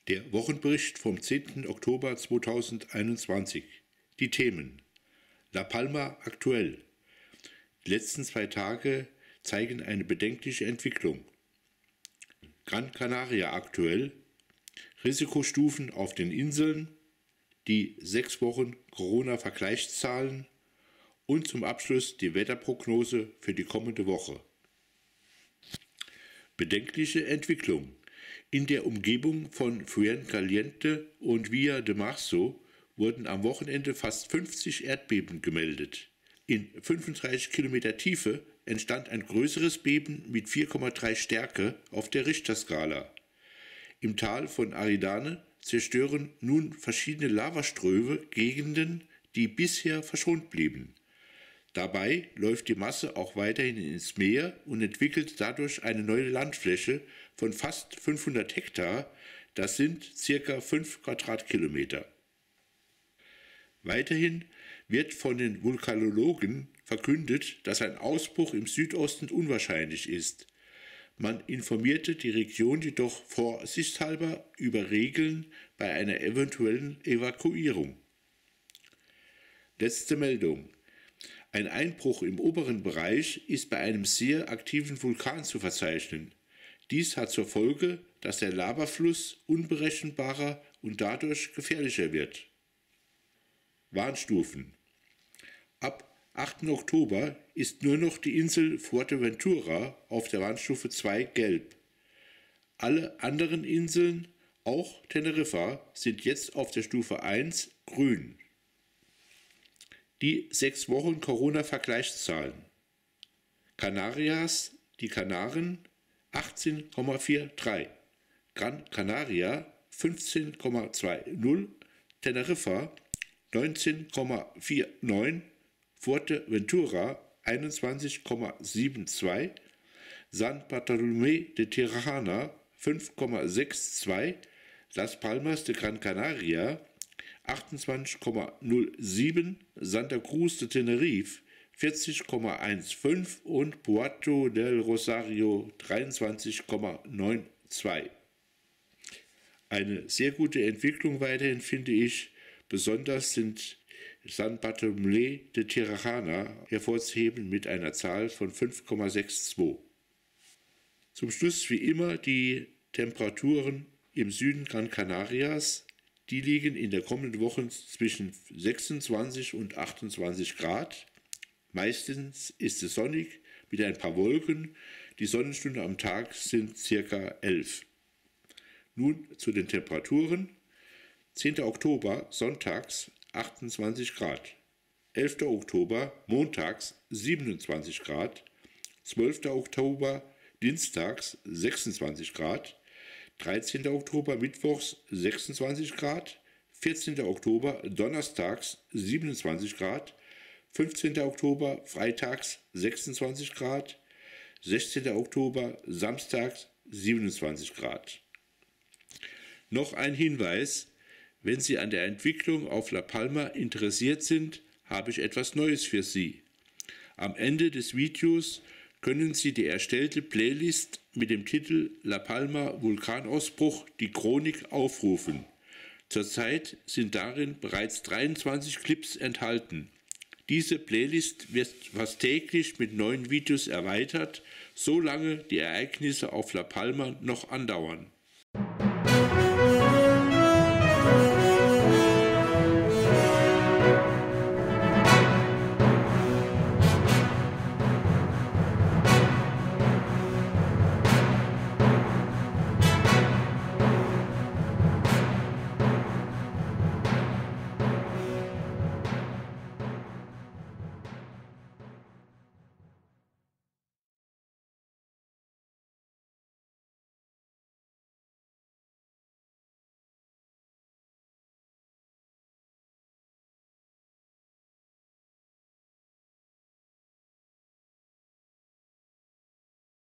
Der Wochenbericht vom 10. Oktober 2021. Die Themen: La Palma aktuell. Die letzten 2 Tage zeigen eine bedenkliche Entwicklung. Gran Canaria aktuell. Risikostufen auf den Inseln. Die 6 Wochen Corona-Vergleichszahlen. Und zum Abschluss die Wetterprognose für die kommende Woche. Bedenkliche Entwicklung. In der Umgebung von Fuencaliente und Villa de Marzo wurden am Wochenende fast 50 Erdbeben gemeldet. In 35 Kilometer Tiefe entstand ein größeres Beben mit 4,3 Stärke auf der Richterskala. Im Tal von Aridane zerstören nun verschiedene Lavaströme Gegenden, die bisher verschont blieben. Dabei läuft die Masse auch weiterhin ins Meer und entwickelt dadurch eine neue Landfläche von fast 500 Hektar, das sind ca. 5 Quadratkilometer. Weiterhin wird von den Vulkanologen verkündet, dass ein Ausbruch im Südosten unwahrscheinlich ist. Man informierte die Region jedoch vorsichtshalber über Regeln bei einer eventuellen Evakuierung. Letzte Meldung. Ein Einbruch im oberen Bereich ist bei einem sehr aktiven Vulkan zu verzeichnen. Dies hat zur Folge, dass der Lavafluss unberechenbarer und dadurch gefährlicher wird. Warnstufen. Ab 8. Oktober ist nur noch die Insel Fuerteventura auf der Warnstufe 2 gelb. Alle anderen Inseln, auch Teneriffa, sind jetzt auf der Stufe 1 grün. Die 6 Wochen Corona-Vergleichszahlen. Canarias, die Kanaren, 18,43. Gran Canaria, 15,20. Teneriffa, 19,49. Fuerteventura, 21,72. San Bartolomé de Tirajana, 5,62. Las Palmas de Gran Canaria, 28,07, Santa Cruz de Tenerife 40,15 und Puerto del Rosario 23,92. Eine sehr gute Entwicklung weiterhin finde ich, besonders sind San Bartolomé de Tirajana hervorzuheben mit einer Zahl von 5,62. Zum Schluss wie immer die Temperaturen im Süden Gran Canarias. Die liegen in der kommenden Woche zwischen 26 und 28 Grad. Meistens ist es sonnig mit ein paar Wolken. Die Sonnenstunden am Tag sind ca. 11. Nun zu den Temperaturen. 10. Oktober sonntags 28 Grad. 11. Oktober montags 27 Grad. 12. Oktober dienstags 26 Grad. 13. Oktober mittwochs 26 Grad, 14. Oktober donnerstags 27 Grad, 15. Oktober freitags 26 Grad, 16. Oktober samstags 27 Grad. Noch ein Hinweis: Wenn Sie an der Entwicklung auf La Palma interessiert sind, habe ich etwas Neues für Sie. Am Ende des Videos können Sie die erstellte Playlist mit dem Titel La Palma Vulkanausbruch, die Chronik aufrufen. Zurzeit sind darin bereits 23 Clips enthalten. Diese Playlist wird fast täglich mit neuen Videos erweitert, solange die Ereignisse auf La Palma noch andauern.